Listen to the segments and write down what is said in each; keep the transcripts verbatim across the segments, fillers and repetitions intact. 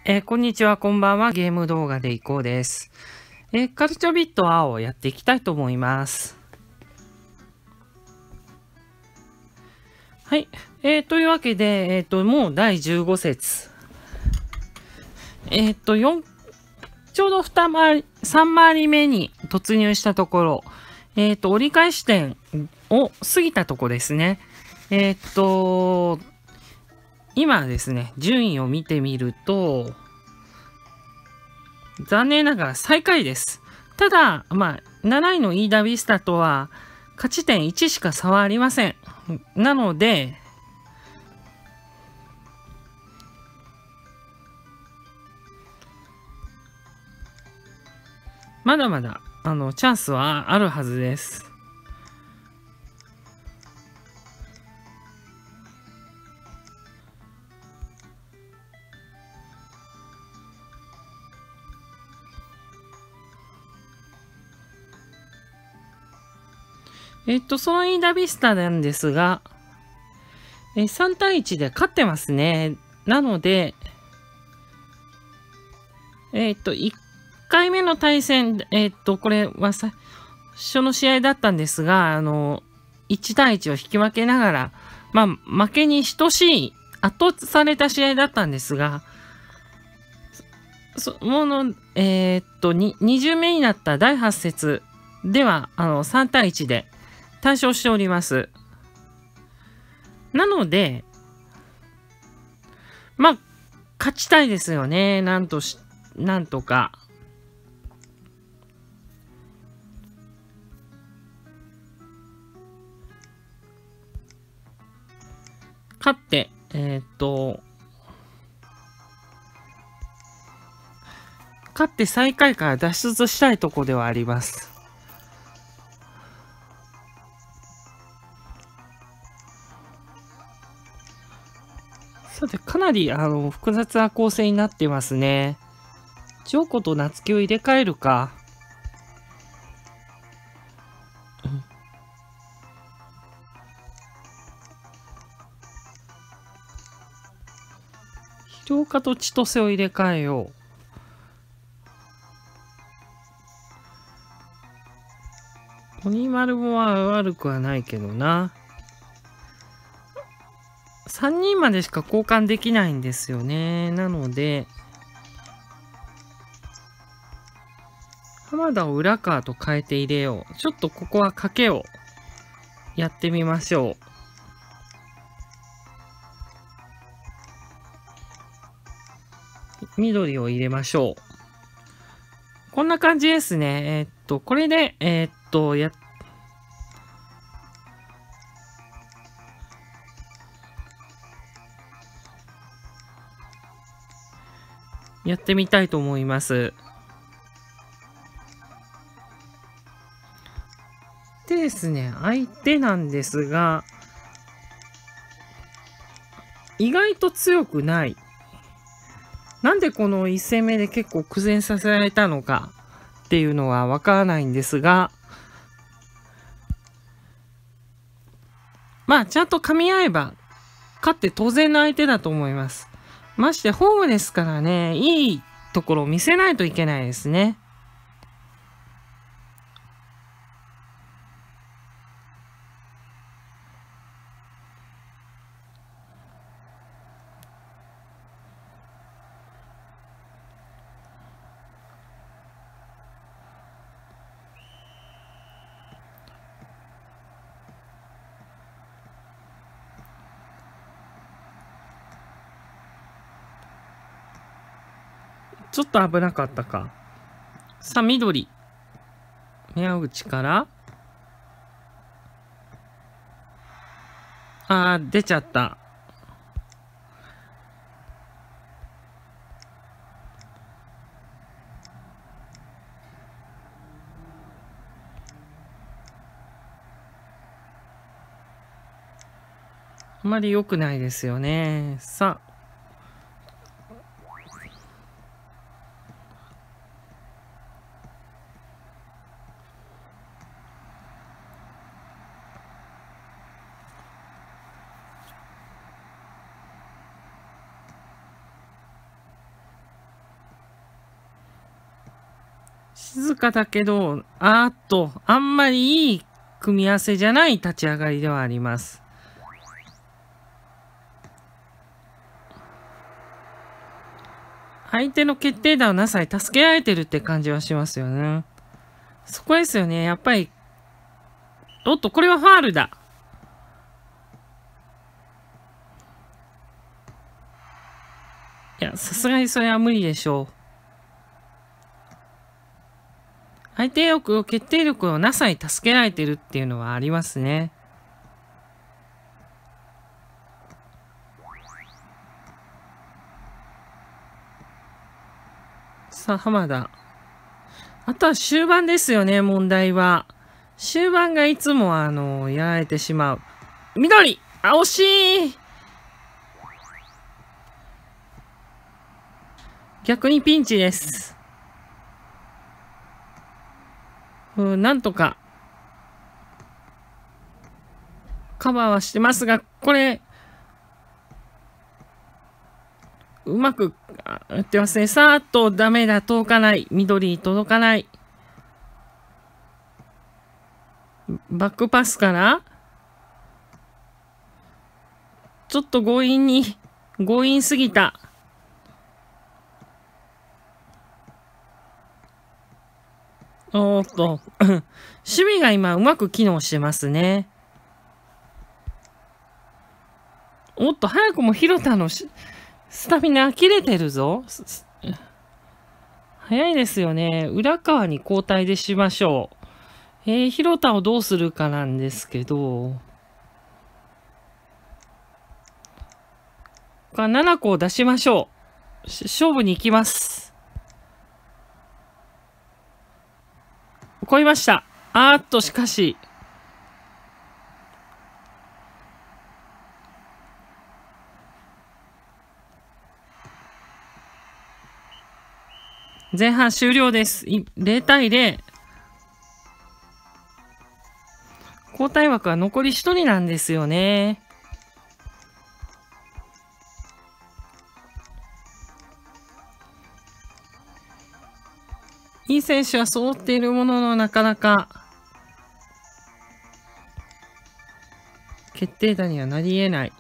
えーこんにちは、こんばんは。ゲーム動画でいこうです。えーカルチャービット青をやっていきたいと思います。はい。えーというわけで、えっ、と、もうだいじゅうご節。えっ、と、よん、ちょうどに回り、さん回り目に突入したところ、えっ、と、折り返し点を過ぎたところですね。えっ、と、今ですね、順位を見てみると、残念ながら最下位です。ただ、まあ、なないのイーダビスタとは勝ち点いちしか差はありません。なので、まだまだあのチャンスはあるはずです。えっと、そのイーダビスタなんですが、えさん対いちで勝ってますね。なので、えっと、いっかいめの対戦、えっと、これは最初の試合だったんですが、あの、いち対いちを引き分けながら、まあ、負けに等しい、圧倒された試合だったんですが、そもの、えーっと、にに巡目になっただいはち節では、あの、さん対いちで大勝しております。なので、まあ、勝ちたいですよね。なんとし、なんとか。勝って、えーっと、勝って最下位から脱出したいところではあります。さて、かなりあの複雑な構成になってますね。ジョーコと夏希を入れ替えるか。広岡と千歳を入れ替えよう。鬼丸も悪くはないけどな。さんにんまでしか交換できないんですよね。なので、浜田を浦川と変えて入れよう。ちょっとここは賭けをやってみましょう。緑を入れましょう。こんな感じですね。えーっと、これで、えーっと、や、やってみたいと思います。でですね、相手なんですが、意外と強くない。なんでこのいち戦目で結構苦戦させられたのかっていうのはわからないんですが、まあ、ちゃんと噛み合えば、勝って当然の相手だと思います。まして、ホームですからね、いいところを見せないといけないですね。ちょっと危なかったか。さあ、緑。宮内から。あー、出ちゃった。あまり良くないですよね。さあ。 静かだけど、あーっと、あんまりいい組み合わせじゃない立ち上がりではあります。相手の決定打をなさい助けられてるって感じはしますよね。そこですよね。やっぱり、おっと、これはファールだ。いや、さすがにそれは無理でしょう。相手力、決定力をなさに助けられてるっていうのはありますね。さあ、浜田。あとは終盤ですよね、問題は。終盤がいつもあの、やられてしまう。緑あ、惜しい逆にピンチです。うん、なんとか。カバーはしてますが、これ、うまくやってますね。さーっとダメだ、届かない。緑届かない。バックパスからちょっと強引に、強引すぎた。おーっと、守備が今うまく機能してますね。おっと、早くも広田のスタミナ切れてるぞ。早いですよね。浦川に交代でしましょう。えー、広田をどうするかなんですけど。ななこを出しましょう。勝負に行きます。超えました。あーっと、しかし。前半終了です。ゼロ対ゼロ。交代枠は残りひとりなんですよね。いい選手は揃っているもののなかなか決定打にはなり得ない。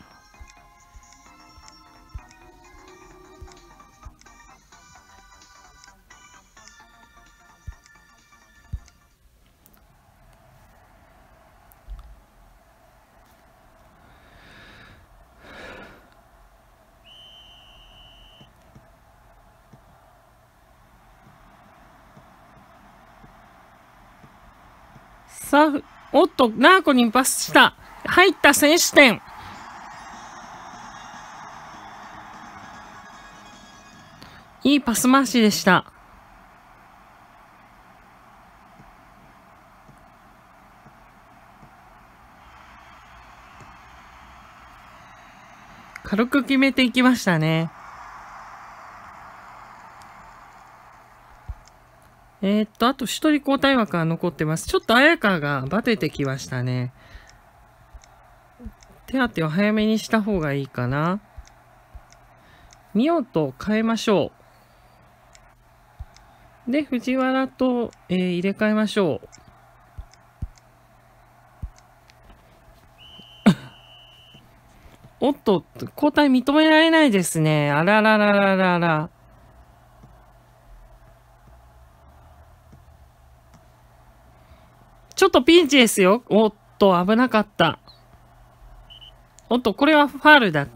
さあ、おっと、ナーコにパスした。入った選手点。いいパス回しでした。軽く決めていきましたね。えー、っと、あと一人交代枠が残ってます。ちょっと綾香がバテてきましたね。手当てを早めにした方がいいかな。見ようと変えましょう。で、藤原と、えー、入れ替えましょう。おっと、交代認められないですね。あらららららら。ちょっとピンチですよ。おっと、危なかった。おっと、これはファールだった。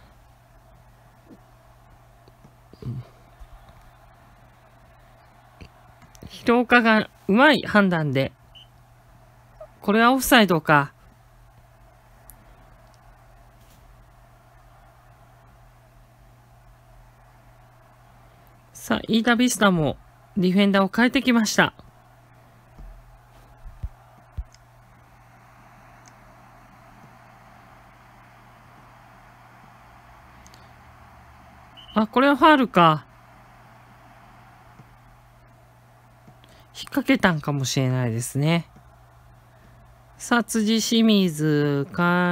広岡がうまい判断で。これはオフサイドか。さあ、イータビスタもディフェンダーを変えてきました。あ、これはファールか。引っ掛けたんかもしれないですね。さあ、辻清水から、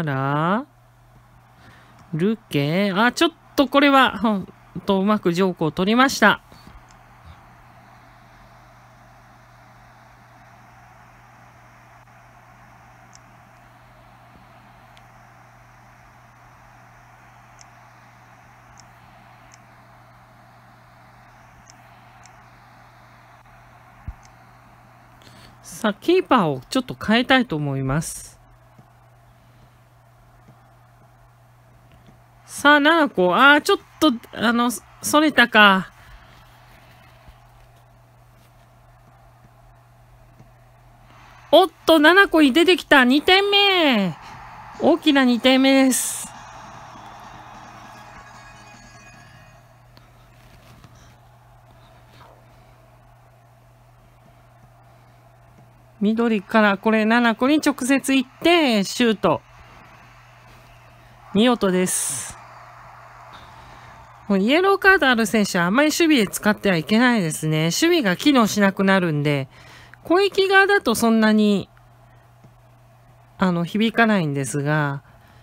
ルケ。あ、ちょっとこれは、ほんとうまくジョークを取りました。 さあ、キーパーをちょっと変えたいと思います。さあ、ななこ。ああ、ちょっと、あの、それたか。おっと、ななこに出てきた。にてんめ。大きなにてんめです。緑からこれななこに直接行って、シュート。見事です。もうイエローカードある選手はあんまり守備で使ってはいけないですね。守備が機能しなくなるんで、攻撃側だとそんなに、あの、響かないんですが、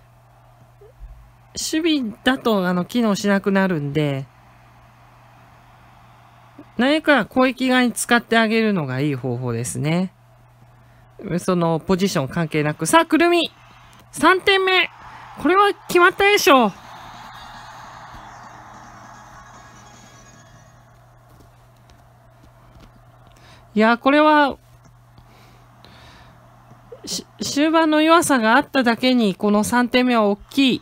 守備だと、あの、機能しなくなるんで、何か攻撃側に使ってあげるのがいい方法ですね。その、ポジション関係なく。さあ、くるみ !さんてんめこれは決まったでしょう。いや、これは、終盤の弱さがあっただけに、このさんてんめは大きい。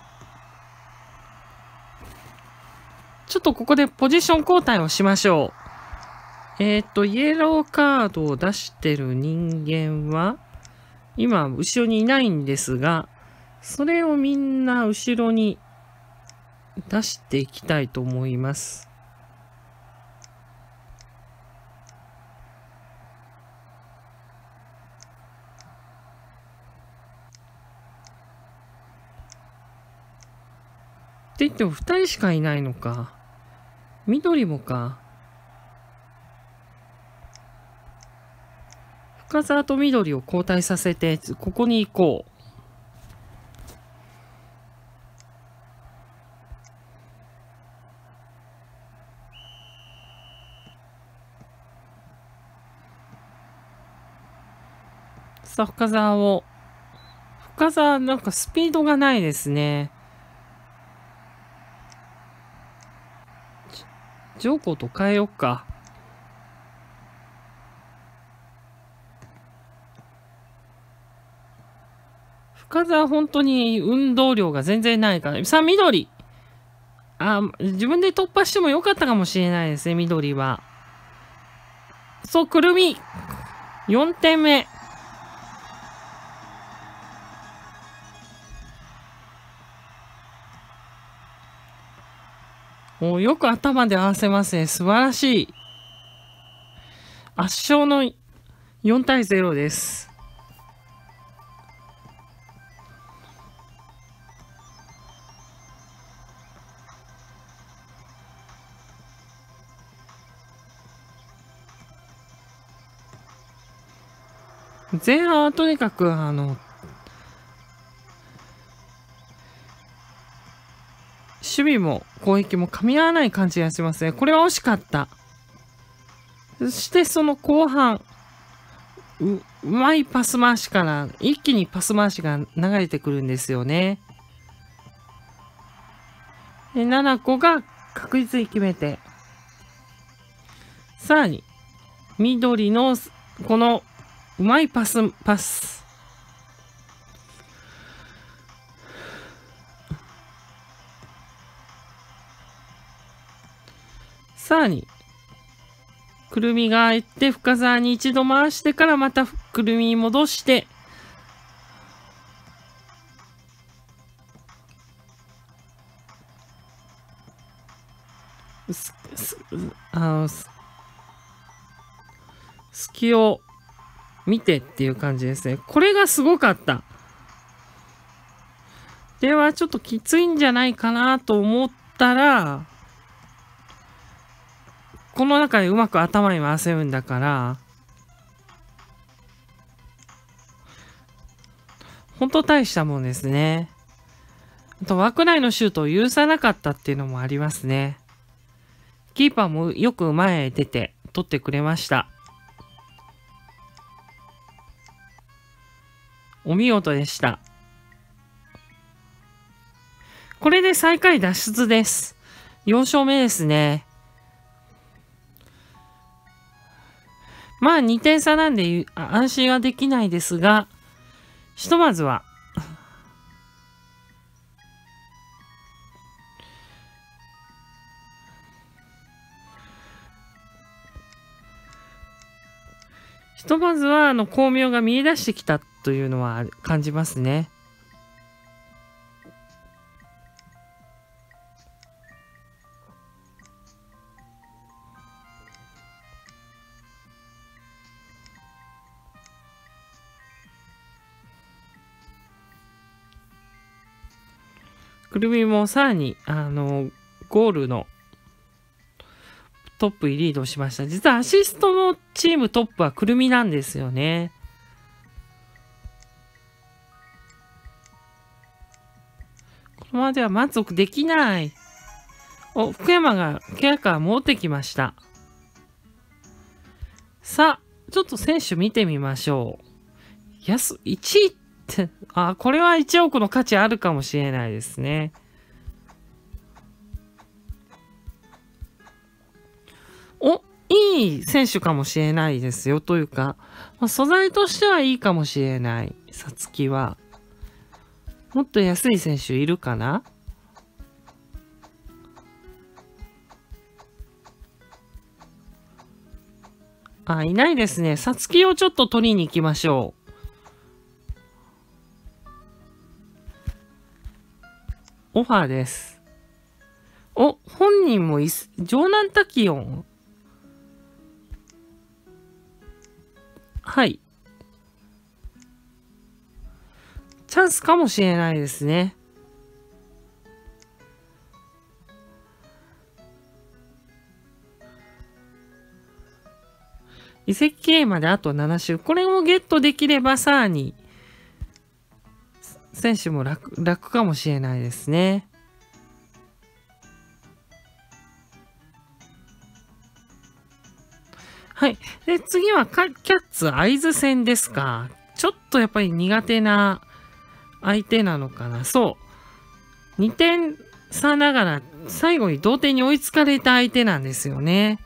ちょっとここでポジション交代をしましょう。えっと、イエローカードを出してる人間は、今、後ろにいないんですが、それをみんな後ろに出していきたいと思います。って言ってもふたりしかいないのか。緑もか。深沢と緑を交代させて、ここに行こう。さあ、深沢を。深沢、なんかスピードがないですね。ジョーコと変えよっか。深沢本当に運動量が全然ないから。さあ、緑。あ、自分で突破してもよかったかもしれないですね、緑は。そう、くるみ。よんてんめ。およく頭で合わせますね。素晴らしい。圧勝のよんたいゼロです。前半はとにかく、あの、守備も攻撃も噛み合わない感じがしますね。これは惜しかった。そしてその後半、う、うまいパス回しから一気にパス回しが流れてくるんですよね。で、ななこが確実に決めて、さらに、緑のこのうまいパス、パス。さらに、くるみが行って深沢に一度回してからまたくるみに戻して、す、す、あの、隙を見てっていう感じですね。これがすごかった。では、ちょっときついんじゃないかなと思ったら、この中でうまく頭に回せるんだから、本当大したもんですね。あと枠内のシュートを許さなかったっていうのもありますね。キーパーもよく前へ出て取ってくれました。お見事でした。これで最下位脱出です。よん勝目ですね。 まあにてん差なんで安心はできないですが、ひとまずは、ひとまずは、あの、巧妙が見え出してきたというのは感じますね。くるみもさらに、あの、ゴールのトップにリードしました。実はアシストのチームトップはくるみなんですよね。このままでは満足できない。お、福山がケアから戻ってきました。さあ、ちょっと選手見てみましょう。やす、いちいって、あ、これはいちおくの価値あるかもしれないですね。お、いい選手かもしれないですよ。というか、まあ、素材としてはいいかもしれない。さつきは。もっと安い選手いるかな？あ、いないですね。さつきをちょっと取りに行きましょう。オファーです。お、本人もいす、城南タキオン。はい。チャンスかもしれないですね。移籍系まであとなな週。これもゲットできればさらに選手も楽、楽かもしれないですね。はい。で、次はキャッツ会津戦ですか。ちょっとやっぱり苦手な相手なのかな。そう。にてん差ながら最後に同点に追いつかれた相手なんですよね。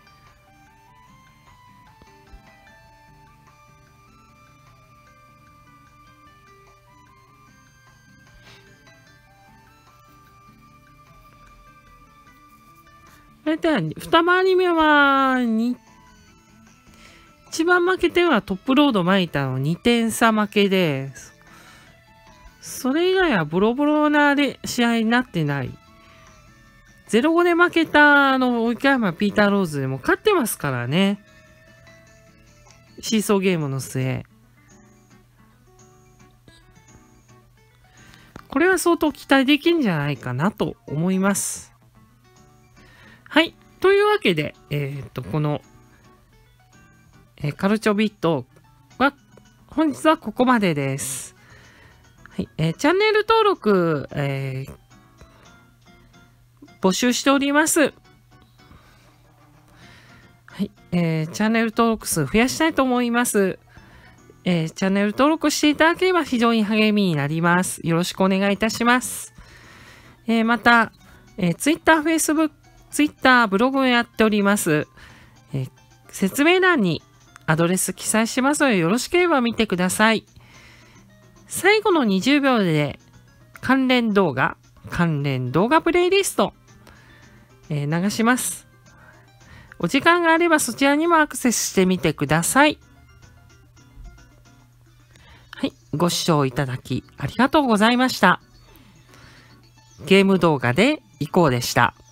大体二回り目はに一番負けてはトップロード巻いたのにてん差負けで、それ以外はボロボロな試合になってない。ゼロごで負けたあの、及川ピーターローズでも勝ってますからね。シーソーゲームの末。これは相当期待できるんじゃないかなと思います。はい。というわけで、えっと、この、えー、カルチョビットは、本日はここまでです。はい。えー、チャンネル登録、えー、募集しております。はい。えー、チャンネル登録数増やしたいと思います。えー、チャンネル登録していただければ非常に励みになります。よろしくお願いいたします。えー、また、えー、Twitter、Facebook、Twitter、ブログをやっております。えー、説明欄にアドレス記載しますのでよろしければ見てください。最後のにじゅうびょうで関連動画、関連動画プレイリスト、えー、流します。お時間があればそちらにもアクセスしてみてください。はい、ご視聴いただきありがとうございました。ゲーム動画でいこうでした。